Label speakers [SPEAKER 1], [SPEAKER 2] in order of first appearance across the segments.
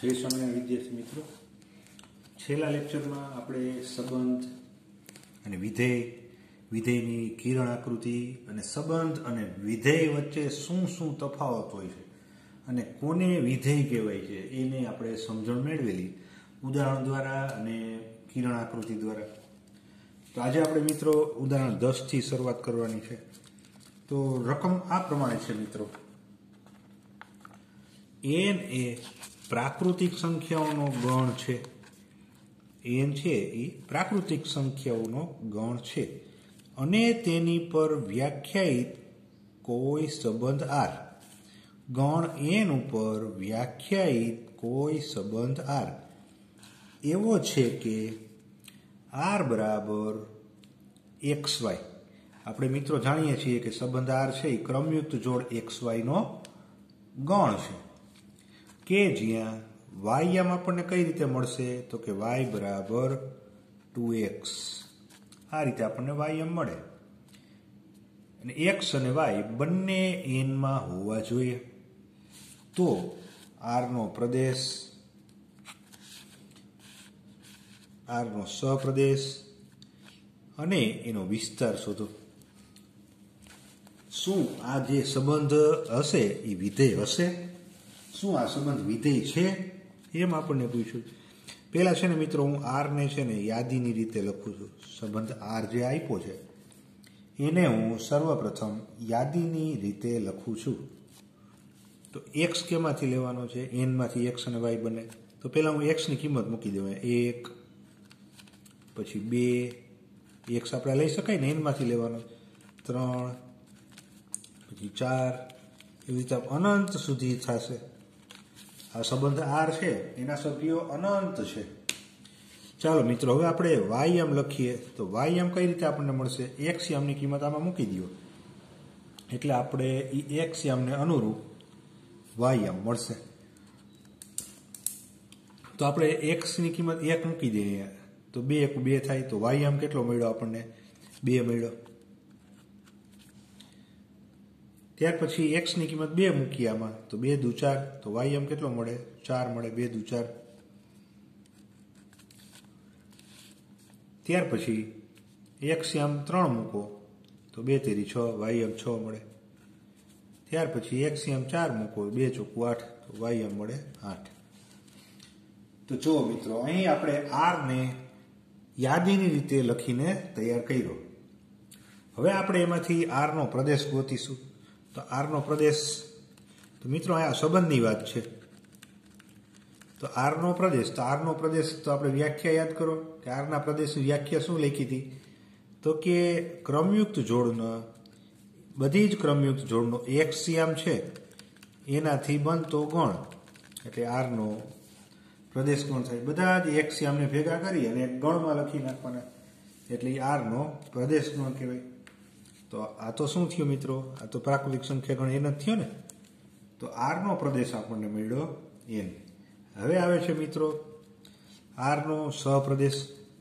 [SPEAKER 1] જય સ્વામિનારાયણ વિદ્યાર્થી મિત્રો, છેલ્લા લેક્ચરમાં આપણે સંબંધ અને વિધેય, વિધેયની કિરણ આકૃતિ અને સંબંધ અને વિધેય વચ્ચે શું શું તફાવત હોય છે અને કોને વિધેય કહેવાય છે એને આપણે સમજણ મેળવેલી ઉદાહરણ દ્વારા અને કિરણ આકૃતિ દ્વારા. તો આજે આપણે મિત્રો ઉદાહરણ 10 થી શરૂઆત કરવાની છે. તો રકમ આ પ્રમાણે છે મિત્રો. n એ પ્રાકૃતિક સંખ્યાઓનો ગણ છે. n છે એ પ્રાકૃતિક સંખ્યાઓનો ગણ છે અને તેની પર વ્યાખ્યાયિત કોઈ સંબંધ r. ગણ n ઉપર વ્યાખ્યાયિત કોઈ સંબંધ r એવો છે કે r બરાબર xy. આપણે મિત્રો જાણીએ છીએ કે સંબંધ r છે એ ક્રમયુક્ત જોડ xy નો ગણ છે કે જ્યાં વાય આપણને કઈ રીતે મળશે તો કે y બરાબર 2x. આ રીતે આપણને y મળે અને x અને y બંને n માં હોવા જોઈએ. તો r નો પ્રદેશ, r નો સહપ્રદેશ અને એનો વિસ્તાર શોધો. શું આ જે સંબંધ હશે એ વિધેય હશે? શું આ સંબંધ વિધેય છે એમ આપણને પૂછ્યું. પહેલા છે ને મિત્રો હું r ને છે ને યાદીની રીતે લખું છું. સંબંધ r જે આપ્યો છે એને હું સર્વપ્રથમ યાદીની રીતે લખું છું. તો x કેમાંથી લેવાનો છે? n માંથી x અને y બને. તો પહેલા હું x ની કિંમત મૂકી દઉં. 1, પછી 2, x આપણે લઈ શકાય ને, n માંથી લેવાનો, 3, પછી 4, એવી રીતે અનંત સુધી થશે. આ સંબંધ r છે એના સભ્યો અનંત છે. ચાલો મિત્રો હવે આપણે y લખીએ. તો y કઈ રીતે આપણને મળશે? x ની કિંમત આમાં મૂકી દો એટલે આપણે એ x ને અનુરૂપ y મળશે. તો આપણે x ની કિંમત 1 મૂકી દઈએ તો 2 × 2 થાય. તો y કેટલો મળ્યો આપણને? 2 મળ્યો. ત્યાર પછી x ની કિંમત 2 મૂકી આમાં તો 2 દુ 4. તો y કેટલો મળે? 4 મળે. 2 દુ 4. ત્યાર પછી x 3 મૂકો તો 2 તેરી 6, y 6 મળે. ત્યાર પછી x 4 મૂકો, 2 ચોકુ 8, તો y મળે 8. તો જુઓ મિત્રો, અહીં આપણે r ને યાદીની રીતે લખીને તૈયાર કર્યો. હવે આપણે એમાંથી r નો પ્રદેશ ગોતીશું. તો r નો પ્રદેશ, તો મિત્રો આ સંબંધની વાત છે. તો r નો પ્રદેશ, તો r નો પ્રદેશ તો આપણે વ્યાખ્યા યાદ કરો કે r ના પ્રદેશની વ્યાખ્યા શું લખી હતી? તો કે ક્રમયુક્ત જોડનો, બધી જ ક્રમયુક્ત જોડનો એક્સિયામ છે એનાથી બનતો ગણ એટલે r નો પ્રદેશ ગણ થાય. બધા જ એક્સિયામને ભેગા કરી અને એક ગણમાં લખી નાખવાના એટલે r નો પ્રદેશ ગણ કહેવાય. તો આ તો શું થયું મિત્રો? આ તો પ્રાકૃતિક સંખ્યા ગણ n જ થયો ને. તો r નો પ્રદેશ આપણને મળ્યો n. હવે આવે છે મિત્રો r નો સહપ્રદેશ.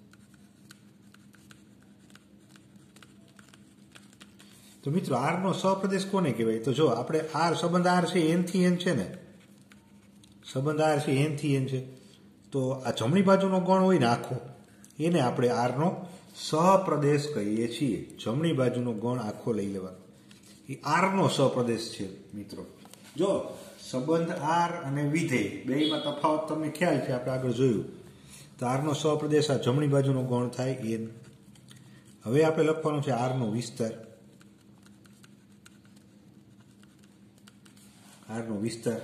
[SPEAKER 1] તો મિત્રો r નો સહપ્રદેશ કોને કહેવાય? તો જો આપણે r સંબંધ r છે n થી n છે ને, સંબંધ r છે n થી n છે. તો આ જમણી બાજુનો ગણ હોય ને આખો, એને આપણે r નો સહપ્રદેશ કહીએ છીએ. જમણી બાજુનો ગણ આખો લઈ લેવાનો, એ r નો સહપ્રદેશ છે મિત્રો. જો સંબંધ r અને વિધેય બેયમાં તફાવત તમને ખ્યાલ છે, આપણે આગળ જોયું. તો r નો સહપ્રદેશ આ જમણી બાજુનો ગણ થાય n. હવે આપણે લખવાનો છે r નો વિસ્તાર. r નો વિસ્તાર,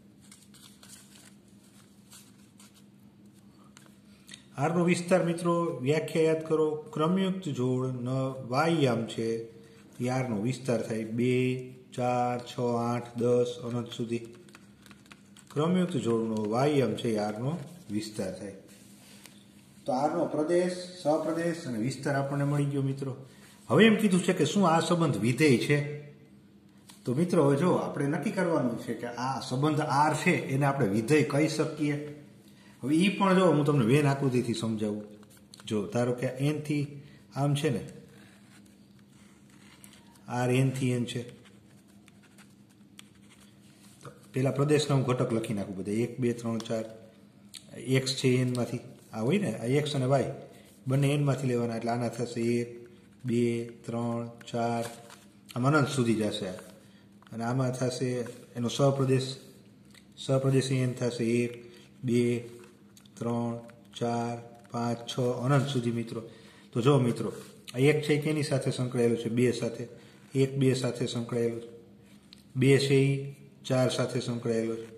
[SPEAKER 1] r નો વિસ્તાર મિત્રો વ્યાખ્યા યાદ કરો. ક્રમયુક્ત જોડ ન y છે એ r નો વિસ્તાર થાય. 2, 4, 6, 8, 10 અનંત સુધી ક્રમયુક્ત જોડનો y છે એ r નો વિસ્તાર થાય. તો r નો પ્રદેશ, સહપ્રદેશ અને વિસ્તાર આપણને મળી ગયો મિત્રો. હવે એમ કીધું છે કે શું આ સંબંધ વિધેય છે? તો મિત્રો હવે જો આપણે નક્કી કરવાનું છે કે આ સંબંધ r છે એને આપણે વિધેય કહી શકીએ. હવે એ પણ જો હું તમને વેન આકૃતિથી સમજાવું. જો ધારો કે n થી આમ છે ને, r n થી n છે. પહેલાં પ્રદેશના હું ઘટક લખી નાખું બધા 1 2 3 4 એક્સ છે એનમાંથી આ હોય ને આ એક્સ અને વાય બંને એનમાંથી લેવાના એટલે આના થશે 1 2 3 4 આમ અનંત સુધી જશે અને આમાં થશે એનો સહપ્રદેશ એન થશે 1 2 3 4 5 6 અનંત સુધી મિત્રો. તો જો મિત્રો આ એક છે કેની સાથે સંકળાયેલું છે 2 સાથે 1 2 સાથે સંકળાયેલું છે 2 છે એ 4 સાથે સંકળાયેલો છે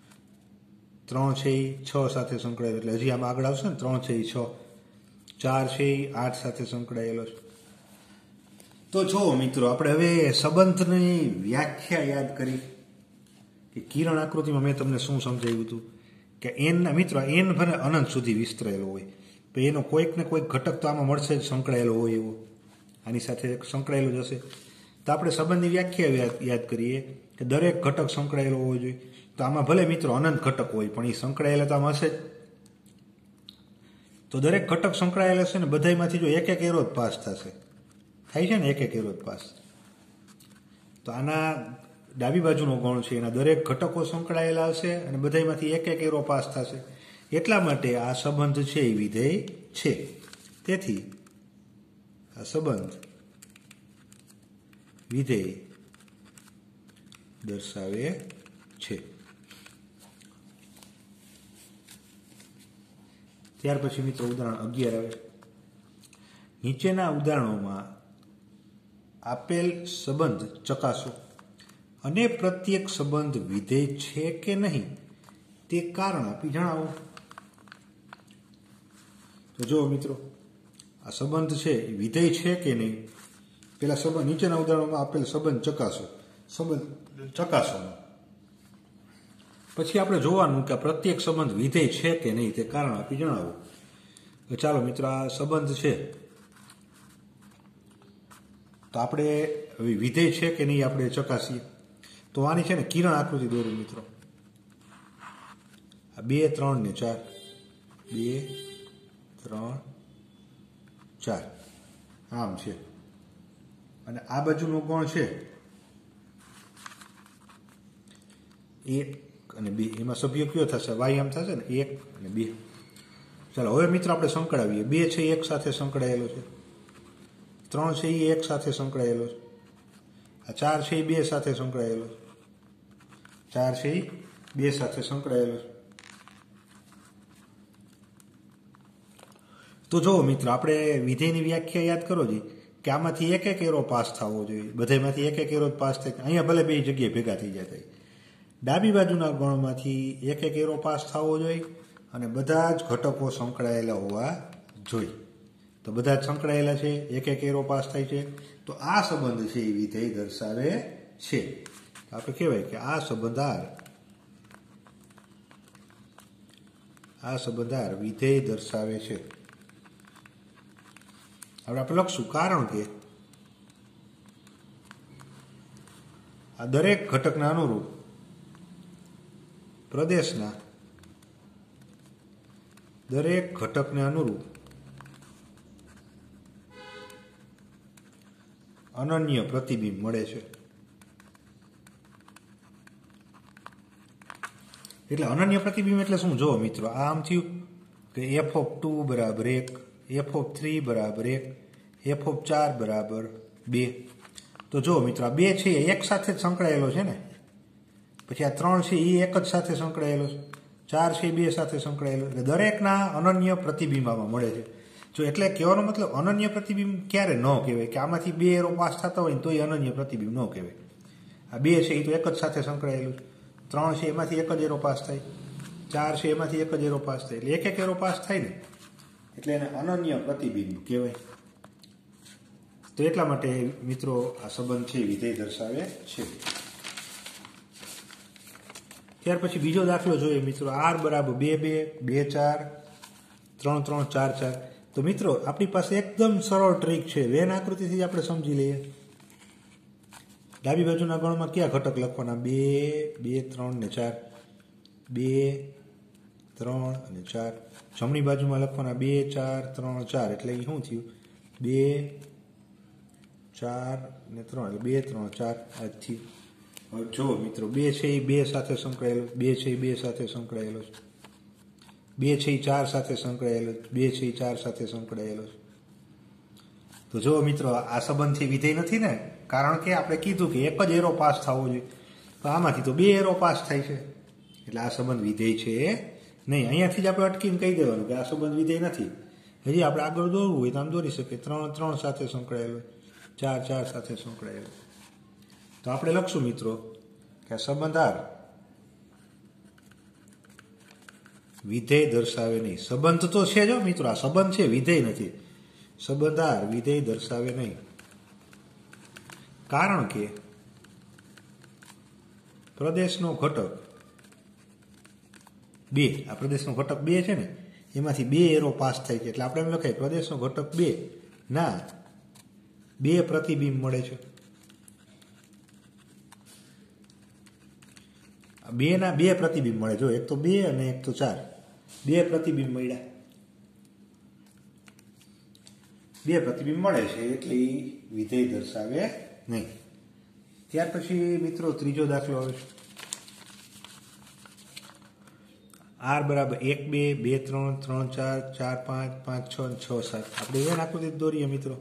[SPEAKER 1] 3 છે એ 6 સાથે સંકળાયેલો એટલે હજી આમાં આગળ આવશે ને 3 છે એ 6 4 છે એ 8 સાથે સંકળાયેલો છે. તો જો મિત્રો આપણે હવે સંબંધની વ્યાખ્યા યાદ કરી કે કિરણ આકૃતિમાં મેં તમને શું સમજાવ્યું હતું કે એન મિત્રો એન ભલે અનંત સુધી વિસ્તરેલો હોય તો એનો કોઈક ને કોઈક ઘટક તો આમાં મળશે જ સંકળાયેલો હોય એવો આની સાથે સંકળાયેલો જ હશે. તો આપણે સંબંધની વ્યાખ્યા યાદ કરીએ કે દરેક ઘટક સંકળાયેલો હોવો જોઈએ. તો આમાં ભલે મિત્રો અનંત ઘટક હોય પણ એ સંકળાયેલા તો આમાં હશે જ. તો દરેક ઘટક સંકળાયેલા હશે ને બધામાંથી જો એક એક એરો જ પાસ થશે થાય છે ને એક એક એરો જ પાસ. તો આના ડાબી બાજુનો ગણ છે એના દરેક ઘટકો સંકળાયેલા હશે અને બધામાંથી એક એક એરો પાસ થશે એટલા માટે આ સંબંધ છે એ વિધેય છે. તેથી આ સંબંધ વિધેય દર્શાવે છે. ત્યાર પછી મિત્રો ઉદાહરણ 11 આવે. નીચેના ઉદાહરણોમાં આપેલ સંબંધ ચકાસો અને પ્રત્યેક સંબંધ વિધેય છે કે નહીં તે કારણ આપી જણાવો. તો જો મિત્રો આ સંબંધ છે એ વિધેય છે કે નહીં પેલા સંબંધ નીચેના ઉદાહરણોમાં આપેલ સંબંધ ચકાસો પછી આપણે જોવાનું કે પ્રત્યેક સંબંધ વિધેય છે કે નહીં તે કારણ આપી જણાવો. તો ચાલો મિત્રો આ સંબંધ છે તો આપણે હવે વિધેય છે કે નહીં આપણે ચકાસીએ. તો આની છે ને કિરણ આકૃતિ દોરું મિત્રો. આ 2 3 ને 4 2 3 4 આમ છે અને આ બાજુનો કોણ છે 1 અને 2 એમાં સભ્ય કયો થશે વાય આમ થશે ને 1 અને 2. ચાલો હવે મિત્રો આપણે સંકળાવીએ 2 છે એક સાથે સંકળાયેલો છે 3 છે એ એક સાથે સંકળાયેલો છે આ 4 છે એ 2 સાથે સંકળાયેલો છે 4 છે એ 2 સાથે સંકળાયેલો છે. તો જો મિત્રો આપણે વિધેયની વ્યાખ્યા યાદ કરો જી કે આમાંથી એક એક એરો પાસ થવો જોઈએ બધામાંથી એક એક એરો પાસ થાય અહીંયા ભલે બે જગ્યાએ ભેગા થઈ જતા ડાબી બાજુના ગણમાંથી એક એક એરો પાસ થવો જોઈએ અને બધા જ ઘટકો સંકળાયેલા હોવા જોઈએ. તો બધા જ સંકળાયેલા છે એક એક એરો પાસ થાય છે તો આ સંબંધ છે એ વિધેય દર્શાવે છે. આપણે કહેવાય કે આ સંબંધાર વિધેય દર્શાવે છે. હવે આપણે લખશું કારણ કે આ દરેક ઘટકના અનુરૂપ પ્રદેશના દરેક ઘટકને અનુરૂપ અનન્ય પ્રતિબિંબ મળે છે. એટલે અનન્ય પ્રતિબિંબ એટલે શું જો મિત્રો આમ થયું કે f(2) બરાબર 1 f(3) બરાબર 1 f(4) બરાબર 2. તો જો મિત્રો આ 2 છે એક સાથે જ સંકળાયેલો છે ને પછી આ 3 છે એ એક જ સાથે સંકળાયેલો છે 4 છે 2 સાથે સંકળાયેલો એટલે દરેકના અનન્ય પ્રતિબિંબ આમાં મળે છે. જો એટલે કહેવાનો મતલબ અનન્ય પ્રતિબિંબ ક્યારે ન કહેવાય કે આમાંથી 2 એરો પાસ થતા હોય ને તો એ અનન્ય પ્રતિબિંબ ન કહેવાય. આ 2 છે એ તો એક જ સાથે સંકળાયેલું છે 3 છે એમાંથી એક જ એરો પાસ થાય 4 છે એમાંથી એક જ એરો પાસ થાય એટલે એક એક એરો પાસ થાય ને એટલે એને અનન્ય પ્રતિબિંબ કહેવાય. તો એટલા માટે મિત્રો આ સંબંધ છે વિધેય દર્શાવે છે. ત્યાર પછી બીજો દાખલો જોઈએ મિત્રો r બરાબર 2 2 2 4 3 3 4 4. તો મિત્રો આપણી પાસે એકદમ સરળ ટ્રીક છે વેન આકૃતિથી આપણે સમજી લઈએ. ડાબી બાજુના ગણમાં કયા ઘટક લખવાના 2 2 3 ને 4 2 3 અને 4. જમણી બાજુમાં લખવાના 2 4 3 4 એટલે એ શું થયું 2 4 ને 3 એટલે 2 3 4 આ થયું. હવે જો મિત્રો 2 છે એ 2 સાથે સંકળાયેલો, 2 છે એ 2 સાથે સંકળાયેલો છે, 2 છે એ 4 સાથે સંકળાયેલો, 2 છે એ 4 સાથે સંકળાયેલો છે. તો જો મિત્રો આ સંબંધથી વિધેય નથી ને, કારણ કે આપણે કીધું કે એક જ એરો પાસ થવો જોઈએ, તો આમાંથી તો 2 એરો પાસ થાય છે, એટલે આ સંબંધ વિધેય છે નહીં. અહીંયાથી જ આપણે અટકીને કહી દેવાનું કે આ સંબંધ વિધેય નથી. હજી આપણે આગળ દોરવું હોય તો આમ દોરી શકીએ. 3 3 સાથે સંકળાયેલો, 4 4 સાથે સંકળાયેલો. તો આપણે લખશું મિત્રો કે આ સંબંધ આર વિધેય દર્શાવે નહીં. સંબંધ તો છે જો મિત્રો, આ સંબંધ છે, વિધેય નથી. સંબંધ આર વિધેય દર્શાવે નહીં, કારણ કે પ્રદેશનો ઘટક 2, આ પ્રદેશનો ઘટક 2 છે ને, એમાંથી 2 એરો પાસ થાય છે, એટલે આપણે એમ લખાય પ્રદેશનો ઘટક 2 ના 2 પ્રતિબિંબ મળે છે. 2 ના 2 પ્રતિબિંબ મળે. જો એક તો 2 અને એક તો 4, 2 પ્રતિબિંબ મળ્યા, 2 પ્રતિબિંબ મળે છે, એટલે એ વિધેય દર્શાવે નહીં. ત્યાર પછી મિત્રો ત્રીજો દાખલો આવે છે. R બરાબર 1 2 2 3 3 4 4 5 5 6 6 7. આપણે એન આકૃતિ દોરીએ મિત્રો.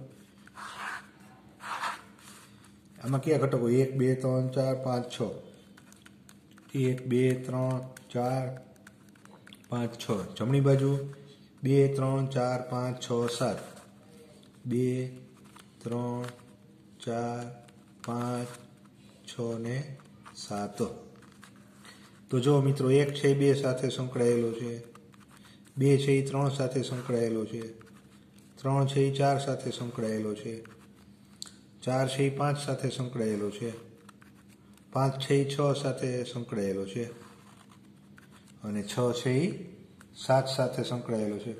[SPEAKER 1] આમાં કયા ઘટકો? 1 2 3 4 5 6. 1 2 3 4 5 6. જમણી બાજુ 2 3 4 5 6 7. 2 3 4 5 6 ને 7. તો જો મિત્રો 1 છે એ 2 સાથે સંકળાયેલો છે, 2 છે એ 3 સાથે સંકળાયેલો છે, 3 છે એ 4 સાથે સંકળાયેલો છે, 4 છે એ 5 સાથે સંકળાયેલો છે, 5 છે એ 6 સાથે સંકળાયેલો છે, અને 6 છે એ 7 સાથે સંકળાયેલો છે.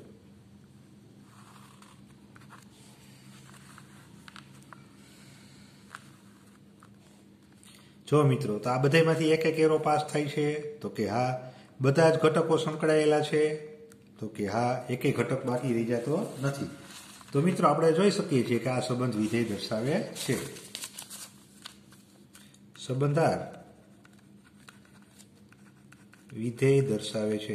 [SPEAKER 1] જો મિત્રો, તો આ બધામાંથી એક એક એરો પાસ થાય છે? તો કે હા. બધા જ ઘટકો સંકળાયેલા છે? તો કે હા. એક ઘટક બાકી રહી જતો નથી. તો મિત્રો આપણે જોઈ શકીએ છીએ કે આ સંબંધ વિધેય દર્શાવે છે. સંબંધ આર વિધેય દર્શાવે છે.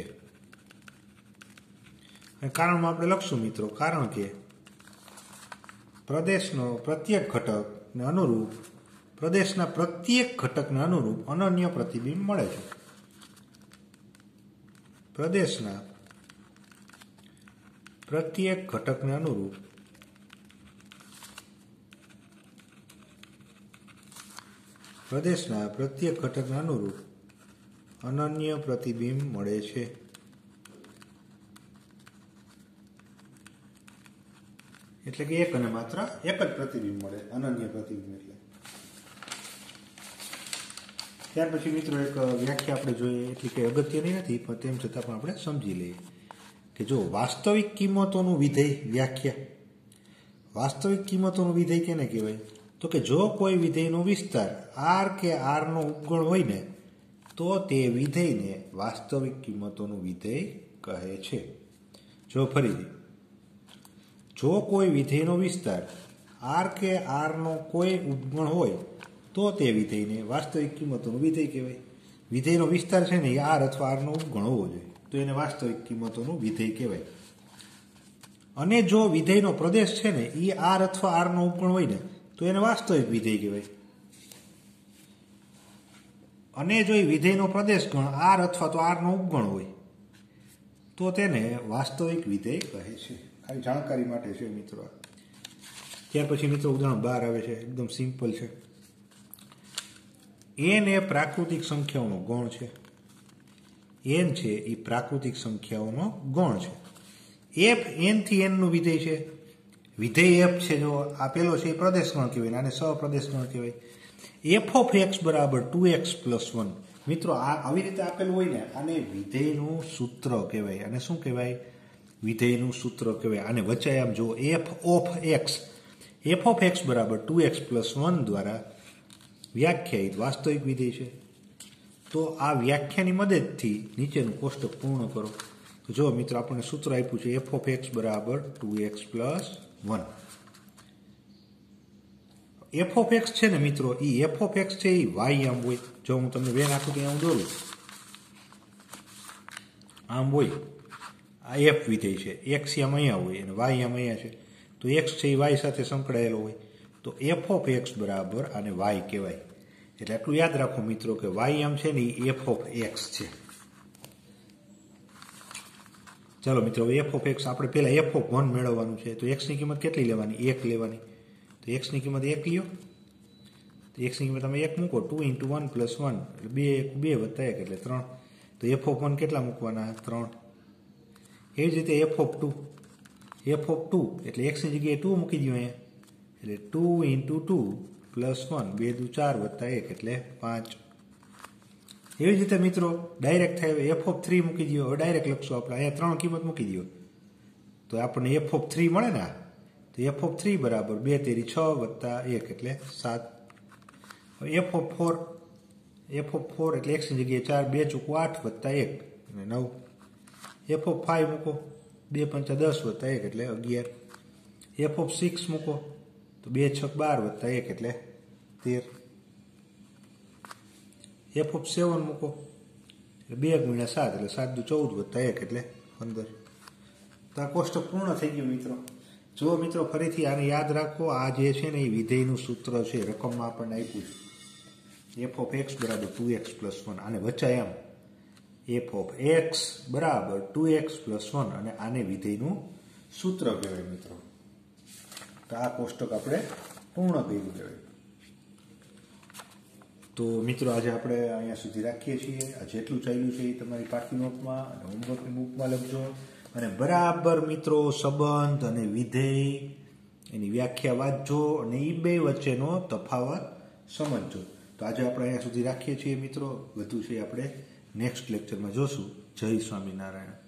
[SPEAKER 1] અને કારણમાં આપણે લખશું મિત્રો, કારણ કે પ્રદેશનો પ્રત્યેક ઘટકને અનુરૂપ, પ્રદેશના પ્રત્યેક ઘટકને અનુરૂપ અનન્ય પ્રતિબિંબ મળે છે. પ્રદેશના પ્રત્યેક ઘટકને અનુરૂપ પ્રદેશના પ્રત્યેક ઘટકને અનુરૂપ અનન્ય પ્રતિબિંબ મળે છે. એટલે કે એક અને માત્ર એક જ પ્રતિબિંબ મળે, અનન્ય પ્રતિબિંબ. એટલે ત્યાર પછી મિત્રો એક વ્યાખ્યા આપણે જોઈએ, એટલે કે અગત્યની નથી પણ તેમ છતાં પણ આપણે સમજી લઈએ કે જો વાસ્તવિક કિંમતોનું વિધેય વ્યાખ્યા. વાસ્તવિક કિંમતોનું વિધેય કેને કહેવાય? તો કે જો કોઈ વિધેયનો વિસ્તાર r કે r નો ઉપગણ હોય ને, તો તે વિધેયને વાસ્તવિક કિંમતોનું વિધેય કહે છે. જો ફરીથી, જો કોઈ વિધેયનો વિસ્તાર r કે r નો કોઈ ઉપગણ હોય તો તે વિધેયને વાસ્તવિક કિંમતોનું વિધેય કહેવાય. વિધેયનો વિસ્તાર છે ને એ r અથવા r નો ઉપગણ હોવો જોઈએ, તો એને વાસ્તવિક કિંમતોનું વિધેય કહેવાય. અને જો વિધેયનો પ્રદેશ છે ને એ r અથવા r નો ઉપગણ હોય ને, તો એને વાસ્તવિક વિધેય કહેવાય. અને જો એ વિધેયનો પ્રદેશ ગણ r અથવા તો r નો ઉપગણ હોય તો તેને વાસ્તવિક વિધેય કહે છે. ખાલી જાણકારી માટે છે મિત્રો. ત્યાર પછી મિત્રો ઉદાહરણ 12 આવે છે, એકદમ સિમ્પલ છે. n એ પ્રાકૃતિક સંખ્યાઓનો ગણ છે. n છે એ પ્રાકૃતિક સંખ્યાઓનો ગણ છે. f n થી n નું વિધેય છે. વિધેય f છે, જો આ પેલો છે એ પ્રદેશ ગણ કહેવાય, આને સહપ્રદેશ ગણ કહેવાય. f of x બરાબર 2x plus 1. મિત્રો આ આવી રીતે આપેલું હોય ને, આને વિધેયનું સૂત્ર કહેવાય. આને શું કહેવાય? વિધેયનું સૂત્ર કહેવાય. આને વચ્ચે આમ જો f of x બરાબર 2x plus 1 દ્વારા વ્યાખ્યાયિત વાસ્તવિક વિધેય છે. તો આ વ્યાખ્યાની મદદથી નીચેનું કોષ્ટક પૂર્ણ કરો. તો જો મિત્રો આપણને સૂત્ર આપ્યું છે f of x બરાબર 2x plus 1. F of x છે ને મિત્રો, એ એફ ઓફ એક્સ છે એ વાય આમ હોય. જો હું તમને વેન આખું ત્યાં હું દોરું, આમ હોય, આ એફ વિધેય છે, એક્સ આમ અહીંયા હોય અને વાય આમ અહીંયા છે, તો એક્સ છે એ વાય સાથે સંકળાયેલો હોય, તો એફ ઓફ એક્સ બરાબર આને વાય કહેવાય. એટલે આટલું યાદ રાખો મિત્રો કે વાય આમ છે ને એ એફ ઓફ એક્સ છે. ચાલો મિત્રો, હવે એફ ઓફ એક્સ આપણે પહેલાં એફ ઓફ 1 મેળવવાનું છે. તો એક્સની કિંમત કેટલી લેવાની? 1 લેવાની. તો એક્સની કિંમત 1 લ્યો, તો એક્સની કિંમત તમે 1 મૂકો, 2 × 1 + 1 એટલે 2 + 1 એટલે 3. તો એફ ઓફ 1 કેટલા મૂકવાના? 3. એવી જ રીતે એફ ઓફ 2, એફ ઓફ 2 એટલે એક્સની જગ્યાએ 2 મૂકી દો અહીંયા, એટલે 2 × 2 + 1 2 × 4 + 1 એટલે 5. એવી જ રીતે મિત્રો ડાયરેક્ટ થાય એફ ઓફ 3 મૂકી દો. હવે ડાયરેક્ટ લખશો આપણે, અહીંયા 3 કિંમત મૂકી દો તો આપણને એફ ઓફ 3 મળે ને. તો એફ ઓફ 3 બરાબર 2 × 3 = 6 + 1 એટલે 7. એફ ઓફ 4, એફ ઓફ 4 એટલે એક્સની જગ્યાએ 4 2 × 8 + 1 એટલે 9. એફ ઓફ 5 મૂકો, 2 × 5 = 10 + 1 એટલે 11. એફ ઓફ 6 મૂકો તો 2 × 6 = 12 + 1 એટલે 13. એફ ઓફ 7 મૂકો એટલે 2 × 7 એટલે 7 × 14 + 1 એટલે 15. તો આ કોષ્ટક પૂર્ણ થઈ ગયું મિત્રો. જો મિત્રો ફરીથી આને યાદ રાખો, આ જે છે ને એ વિધેયનું સૂત્ર છે, રકમમાં આપણને આપ્યું છે એફ ઓફ એક્સ બરાબર 2x + 1. આને વચાય એમ એફ ઓફ એક્સ બરાબર 2x + 1 અને આને વિધેયનું સૂત્ર કહેવાય મિત્રો. તો આ કોષ્ટક આપણે પૂર્ણ કર્યું કહેવાય. તો મિત્રો આજે આપણે અહીંયા સુધી રાખીએ છીએ. આ જેટલું ચાલ્યું છે એ તમારી પાઠી નોટમાં અને હોમવર્કની બુકમાં લખજો. અને બરાબર મિત્રો સંબંધ અને વિધેય એની વ્યાખ્યા વાંચજો અને એ બે વચ્ચેનો તફાવત સમજજો. તો આજે આપણે અહીંયા સુધી રાખીએ છીએ મિત્રો. વધુ છે આપણે નેક્સ્ટ લેક્ચરમાં જોશું. જય સ્વામિનારાયણ.